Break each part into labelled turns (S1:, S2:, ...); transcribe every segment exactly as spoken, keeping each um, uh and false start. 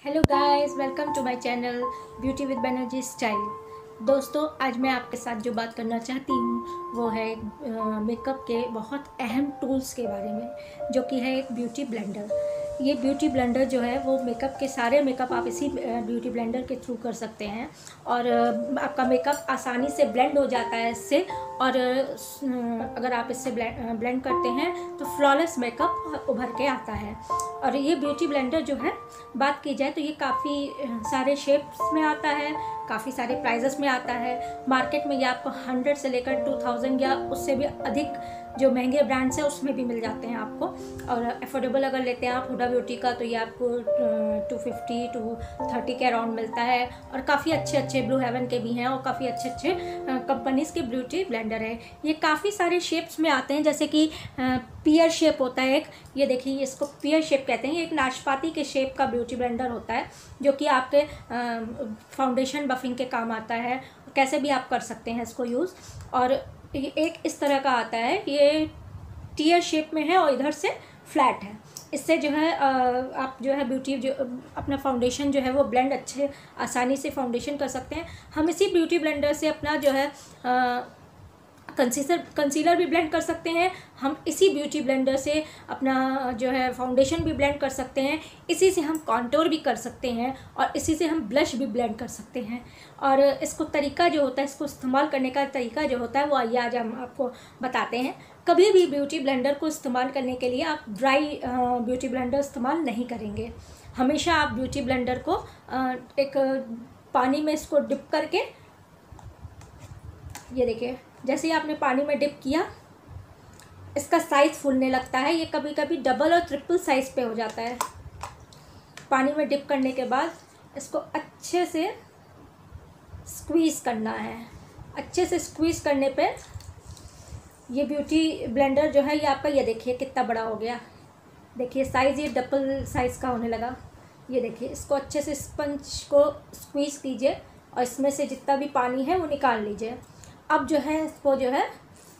S1: Hello guys, welcome to my channel beauty with Banerjee style. दोस्तों, आज मैं आपके साथ जो बात करना चाहती हूँ वो है मेकअप के बहुत अहम टूल्स के बारे में, जो कि है एक ब्यूटी ब्लेंडर। ये ब्यूटी ब्लेंडर जो है वो मेकअप के सारे मेकअप आप इसी ब्यूटी ब्लेंडर के थ्रू कर सकते हैं और आपका मेकअप आसानी से ब्लेंड हो जाता है इससे। और अगर आप इससे ब्लेंड करते हैं तो फ्लॉलेस मेकअप उभर के आता है। और ये ब्यूटी ब्लेंडर जो है, बात की जाए तो ये काफ़ी सारे शेप्स में आता है, काफ़ी सारे प्राइजेस में आता है। मार्केट में ये आपको हंड्रेड से लेकर टू थाउजेंड या उससे भी अधिक जो महंगे ब्रांड्स हैं उसमें भी मिल जाते हैं आपको। और अफोर्डेबल अगर लेते हैं आप हुडा ब्यूटी का तो ये आपको टू फिफ्टी टू थर्टी के अराउंड मिलता है। और काफ़ी अच्छे अच्छे ब्लू हेवन के भी हैं और काफ़ी अच्छे अच्छे कंपनीज़ के ब्यूटी ब्लेंडर है। ये काफ़ी सारे शेप्स में आते हैं, जैसे कि पियर शेप होता है एक, ये देखिए इसको पियर शेप कहते हैं। ये एक नाशपाती के शेप का ब्यूटी ब्लेंडर होता है जो कि आपके फाउंडेशन बफिंग के काम आता है। कैसे भी आप कर सकते हैं इसको यूज़। और ये एक इस तरह का आता है, ये टीयर शेप में है और इधर से फ्लैट है। इससे जो है आप जो है ब्यूटी जो अपना फाउंडेशन जो है वो ब्लेंड अच्छे आसानी से फाउंडेशन कर सकते हैं। हम इसी ब्यूटी ब्लेंडर से अपना जो है कंसीलर कंसीलर भी ब्लेंड कर सकते हैं। हम इसी ब्यूटी ब्लेंडर से अपना जो है फाउंडेशन भी ब्लेंड कर सकते हैं। इसी से हम कॉन्टोर भी कर सकते हैं और इसी से हम ब्लश भी ब्लेंड कर सकते हैं। और इसको तरीका जो होता है, इसको इस्तेमाल करने का तरीका जो होता है वो आइए आज हम आपको बताते हैं। कभी भी ब्यूटी ब्लेंडर को इस्तेमाल करने के लिए आप ड्राई ब्यूटी ब्लेंडर इस्तेमाल नहीं करेंगे। हमेशा आप ब्यूटी ब्लेंडर को एक पानी में इसको डिप करके, ये देखिए जैसे ही आपने पानी में डिप किया इसका साइज़ फूलने लगता है। ये कभी कभी डबल और ट्रिपल साइज़ पे हो जाता है। पानी में डिप करने के बाद इसको अच्छे से स्क्वीज़ करना है। अच्छे से स्क्वीज़ करने पे ये ब्यूटी ब्लेंडर जो है ये आपका, ये देखिए कितना बड़ा हो गया। देखिए साइज़ ये डबल साइज़ का होने लगा। ये देखिए इसको अच्छे से स्पंज को स्क्वीज़ कीजिए और इसमें से जितना भी पानी है वो निकाल लीजिए। अब जो है इसको जो है,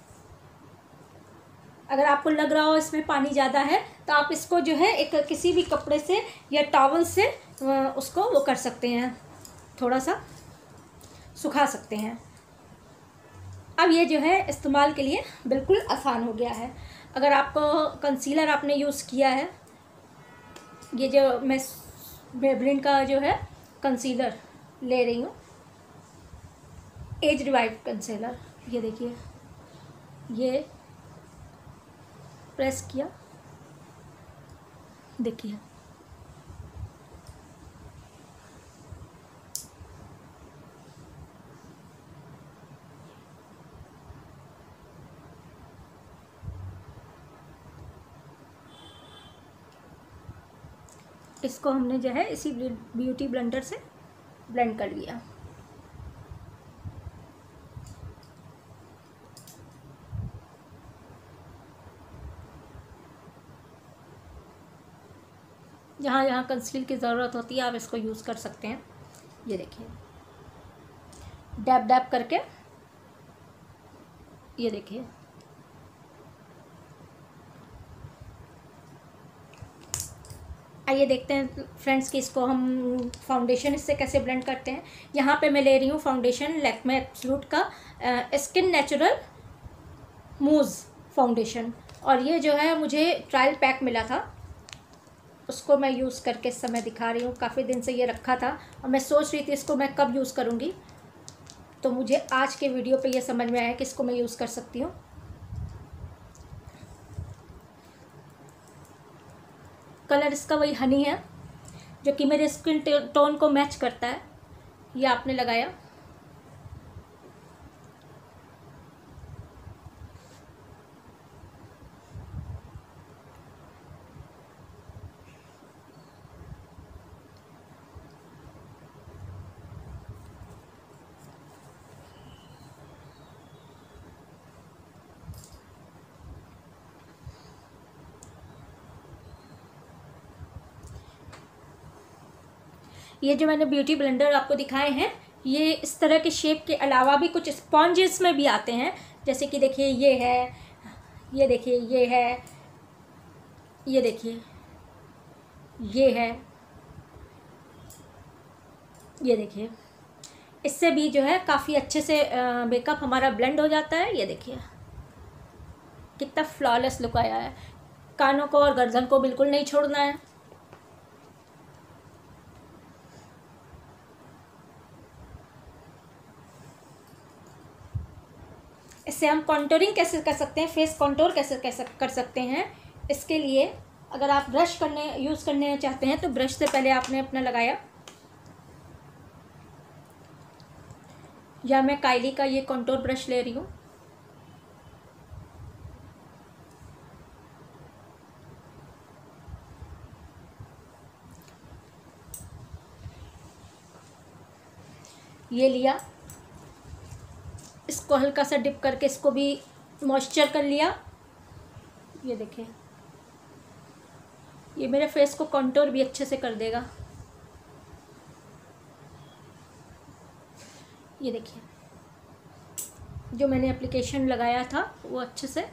S1: अगर आपको लग रहा हो इसमें पानी ज़्यादा है तो आप इसको जो है एक किसी भी कपड़े से या टॉवल से उसको वो कर सकते हैं, थोड़ा सा सुखा सकते हैं। अब ये जो है इस्तेमाल के लिए बिल्कुल आसान हो गया है। अगर आपको कंसीलर आपने यूज़ किया है, ये जो मैं मेबलिन का जो है कंसीलर ले रही हूँ, एज रिवाइव कंसीलर, ये देखिए ये प्रेस किया, देखिए इसको हमने जो है इसी ब्यूटी ब्लेंडर से ब्लेंड कर लिया। जहाँ जहाँ कंसील की ज़रूरत होती है आप इसको यूज़ कर सकते हैं। ये देखिए डैब डैब करके, ये देखिए आइए देखते हैं फ्रेंड्स कि इसको हम फाउंडेशन इससे कैसे ब्लेंड करते हैं। यहाँ पे मैं ले रही हूँ फाउंडेशन लैक्मे एब्सोल्यूट का स्किन नेचुरल मूज फाउंडेशन। और ये जो है मुझे ट्रायल पैक मिला था, उसको मैं यूज़ करके इस समय दिखा रही हूँ। काफ़ी दिन से ये रखा था और मैं सोच रही थी इसको मैं कब यूज़ करूँगी, तो मुझे आज के वीडियो पे ये समझ में आया कि इसको मैं यूज़ कर सकती हूँ। कलर इसका वही हनी है जो कि मेरे स्किन टोन को मैच करता है। ये आपने लगाया, ये जो मैंने ब्यूटी ब्लेंडर आपको दिखाए हैं ये इस तरह के शेप के अलावा भी कुछ स्पॉन्जेस में भी आते हैं। जैसे कि देखिए ये है, ये देखिए ये है, ये देखिए ये है, ये देखिए, इससे भी जो है काफ़ी अच्छे से मेकअप हमारा ब्लेंड हो जाता है। ये देखिए कितना फ्लॉलेस लुक आया है। कानों को और गर्दन को बिल्कुल नहीं छोड़ना है। इससे हम कॉन्टोरिंग कैसे कर सकते हैं, फेस कॉन्टोर कैसे कैसे कर सकते हैं, इसके लिए अगर आप ब्रश करने यूज़ करने चाहते हैं तो ब्रश से पहले आपने अपना लगाया, या मैं काइली का ये कॉन्टोर ब्रश ले रही हूँ। ये लिया, इसको हल्का सा डिप करके इसको भी मॉइस्चर कर लिया। ये देखिए, ये मेरे फेस को कंटूर भी अच्छे से कर देगा। ये देखिए, जो मैंने एप्लीकेशन लगाया था वो अच्छे से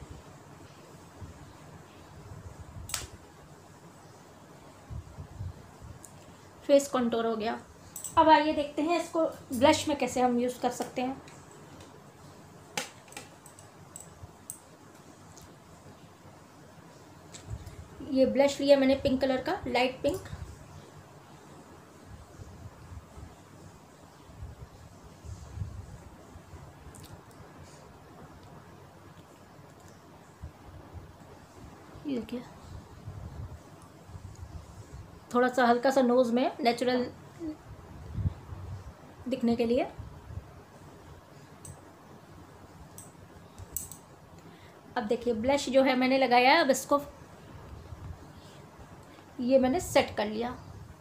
S1: फेस कंटूर हो गया। अब आइए देखते हैं इसको ब्लश में कैसे हम यूज़ कर सकते हैं। ये ब्लश लिया मैंने पिंक कलर का, लाइट पिंक। ये देखिए, थोड़ा सा हल्का सा नोज़ में नेचुरल दिखने के लिए। अब देखिए ब्लश जो है मैंने लगाया है, अब इसको ये मैंने सेट कर लिया।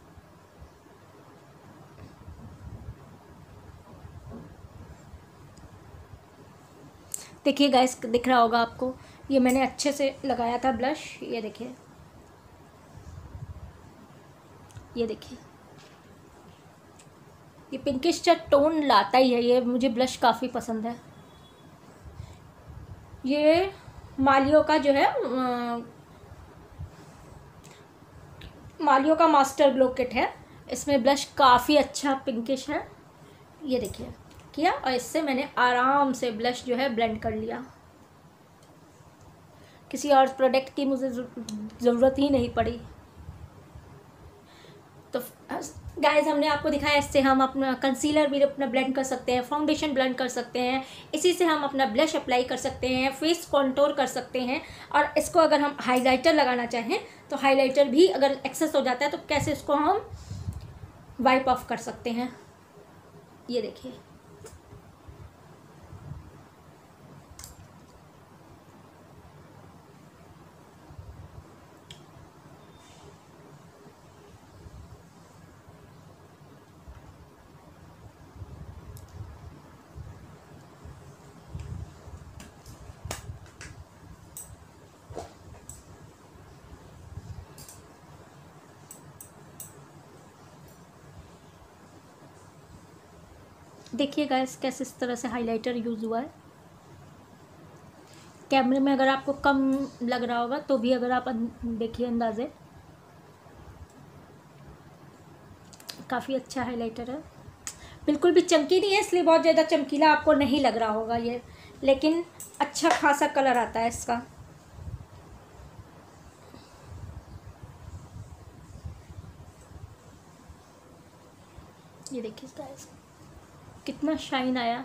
S1: देखिए गाइस, दिख रहा होगा आपको, ये मैंने अच्छे से लगाया था ब्लश। ये देखिए, ये देखिए, ये पिंकिश सा टोन लाता ही है। ये मुझे ब्लश काफ़ी पसंद है। ये मालियो का जो है आ, मालियो का मास्टर ग्लो किट है। इसमें ब्लश काफ़ी अच्छा पिंकिश है। ये देखिए किया, और इससे मैंने आराम से ब्लश जो है ब्लेंड कर लिया। किसी और प्रोडक्ट की मुझे ज़रूरत ही नहीं पड़ी। तो गाइस, हमने आपको दिखाया, इससे हम अपना कंसीलर भी अपना ब्लेंड कर सकते हैं, फाउंडेशन ब्लेंड कर सकते हैं, इसी से हम अपना ब्लश अप्लाई कर सकते हैं, फेस कॉन्टोर कर सकते हैं। और इसको अगर हम हाइलाइटर लगाना चाहें तो हाइलाइटर भी अगर एक्सेस हो जाता है तो कैसे इसको हम वाइप ऑफ कर सकते हैं। ये देखिए, देखिए गाइस कैसे इस तरह से हाइलाइटर यूज़ हुआ है। कैमरे में अगर आपको कम लग रहा होगा तो भी अगर आप देखिए अंदाजे, काफ़ी अच्छा हाइलाइटर है। बिल्कुल भी चमकी नहीं है, इसलिए बहुत ज़्यादा चमकीला आपको नहीं लग रहा होगा ये, लेकिन अच्छा खासा कलर आता है इसका। ये देखिए गाइस कितना शाइन आया।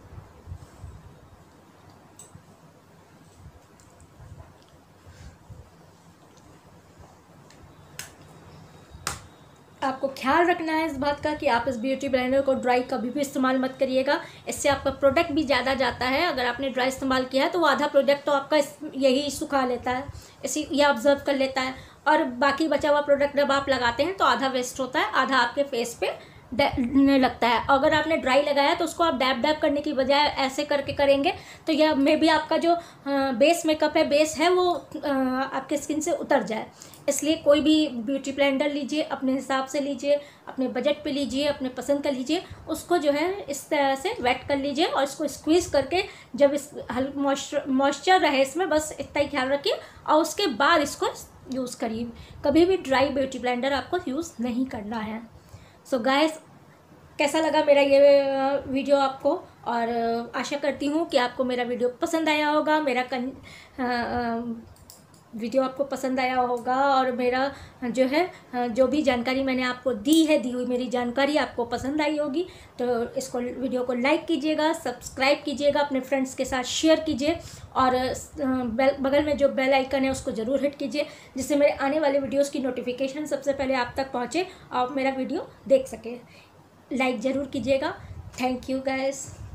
S1: आपको ख्याल रखना है इस बात का कि आप इस ब्यूटी ब्लेंडर को ड्राई कभी भी इस्तेमाल मत करिएगा। इससे आपका प्रोडक्ट भी ज़्यादा जाता है। अगर आपने ड्राई इस्तेमाल किया है तो वो आधा प्रोडक्ट तो आपका यही सुखा लेता है, इसी ये ऑब्जर्व कर लेता है, और बाकी बचा हुआ प्रोडक्ट जब आप लगाते हैं तो आधा वेस्ट होता है, आधा आपके फेस पे डैबने लगता है। अगर आपने ड्राई लगाया तो उसको आप डैब डैब करने की बजाय ऐसे करके करेंगे तो यह मे बी आपका जो बेस मेकअप है, बेस है, वो आपके स्किन से उतर जाए। इसलिए कोई भी ब्यूटी ब्लेंडर लीजिए, अपने हिसाब से लीजिए, अपने बजट पे लीजिए, अपने पसंद का लीजिए, उसको जो है इस तरह से वेट कर लीजिए और इसको स्क्वीज़ करके जब इस हल्का मॉइस्चर मॉइस्चर रहे इसमें, बस इतना ही ख्याल रखिए और उसके बाद इसको यूज़ करिए। कभी भी ड्राई ब्यूटी ब्लेंडर आपको यूज़ नहीं करना है। सो गाइस, कैसा लगा मेरा ये वीडियो आपको, और आशा करती हूँ कि आपको मेरा वीडियो पसंद आया होगा, मेरा कन वीडियो आपको पसंद आया होगा, और मेरा जो है जो भी जानकारी मैंने आपको दी है, दी हुई मेरी जानकारी आपको पसंद आई होगी। तो इसको वीडियो को लाइक कीजिएगा, सब्सक्राइब कीजिएगा, अपने फ्रेंड्स के साथ शेयर कीजिए, और बेल बगल में जो बेल आइकन है उसको ज़रूर हिट कीजिए, जिससे मेरे आने वाले वीडियोज़ की नोटिफिकेशन सबसे पहले आप तक पहुँचे और मेरा वीडियो देख सके। लाइक ज़रूर कीजिएगा। Thank you guys.